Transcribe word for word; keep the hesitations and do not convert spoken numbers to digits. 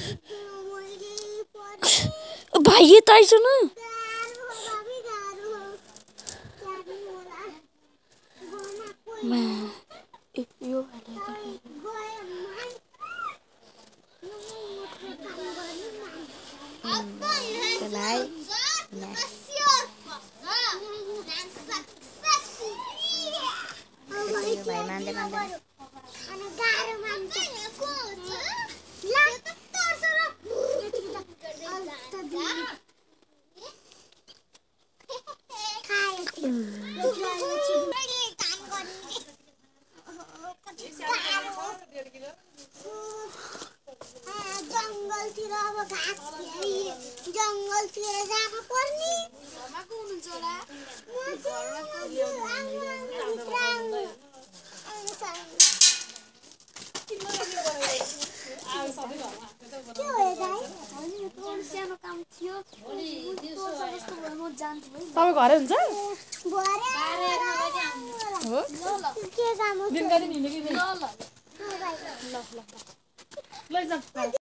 भाई ये ताई सुन मैं यो चलाए भाई मानते मानते जंगलतिर अब घाँस जंगलतिर जानु पर्ने सानो काम थियो तपाईँ घरै हुन्छ हो के जानु दिन गाडी हिँडेको ल ल ल ल